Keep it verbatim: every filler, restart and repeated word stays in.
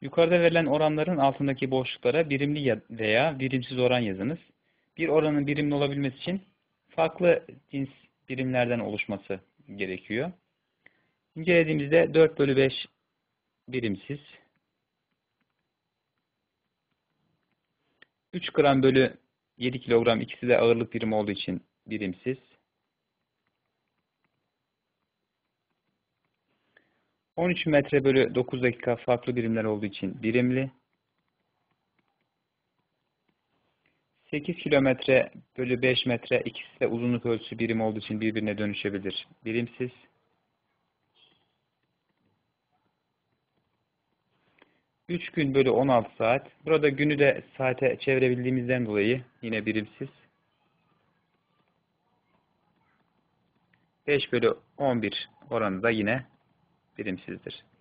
Yukarıda verilen oranların altındaki boşluklara birimli ya- veya birimsiz oran yazınız. Bir oranın birimli olabilmesi için farklı cins birimlerden oluşması gerekiyor. İncelediğimizde dört bölü beş birimsiz, üç gram bölü yedi kilogram, ikisi de ağırlık birimi olduğu için birimsiz, on üç metre bölü dokuz dakika farklı birimler olduğu için birimli, sekiz kilometre bölü beş metre, ikisi de uzunluk ölçüsü birim olduğu için birbirine dönüşebilir, birimsiz, üç gün bölü on altı saat, burada günü de saate çevirebildiğimizden dolayı yine birimsiz, beş bölü on bir oranı da yine birimsizdir.